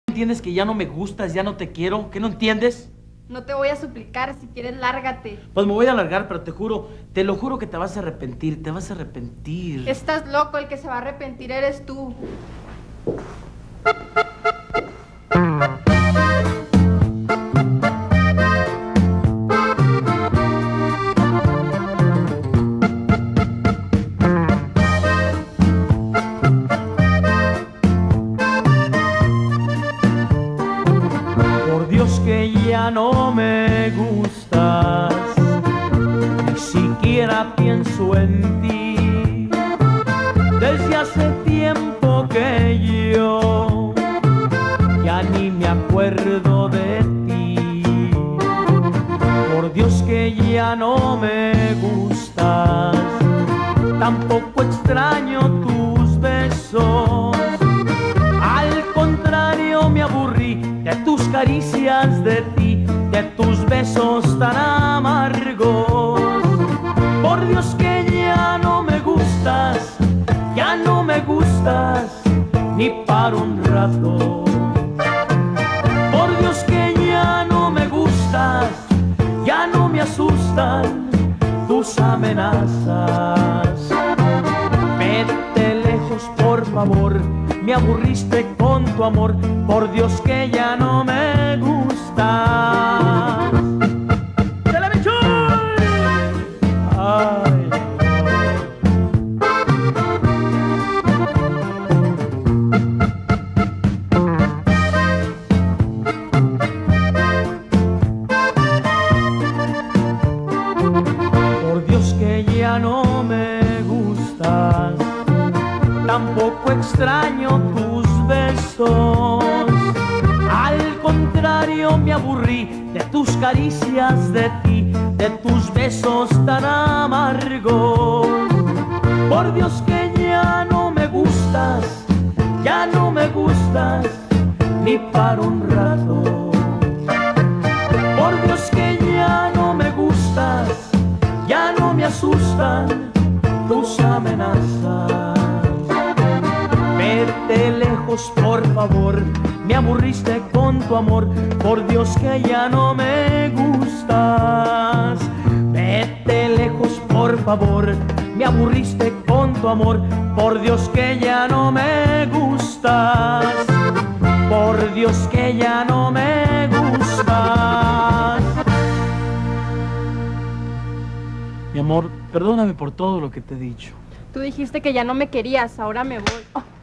¿Entiendes que ya no me gustas, ya no te quiero? ¿Que no entiendes? No te voy a suplicar, si quieres lárgate. Pues me voy a largar, pero te lo juro que te vas a arrepentir, te vas a arrepentir. Estás loco, el que se va a arrepentir eres tú. Por Dios que ya no me gustas, ni siquiera pienso en ti. Desde hace tiempo que yo ya ni me acuerdo de ti. Por Dios que ya no me gustas, tampoco extraño tus besos. Al contrario me aburrí de tus caricias, de ti, de tus besos tan amargos. Por Dios que ya no me gustas, ya no me gustas, ni para un rato. Por Dios que ya no me gustas, ya no me asustan tus amenazas. Vete lejos, por favor, me aburriste con tu amor. Por Dios que ya no me gustas. ¡Se la bichó! Ay, por Dios que ya no me gustas, tampoco extraño tus besos. Al contrario me aburrí de tus caricias, de ti, de tus besos tan amargos. Por Dios que ya no me gustas, ya no me gustas, ni para un rato. Por Dios que ya no me gustas, ya no me asustan tus amenazas. Vete lejos, por favor, me aburriste con tu amor. Por Dios que ya no me gustas. Vete lejos, por favor, me aburriste con tu amor. Por Dios que ya no me gustas. Por Dios que ya no me gustas. Mi amor, perdóname por todo lo que te he dicho. Tú dijiste que ya no me querías, ahora me voy. Oh.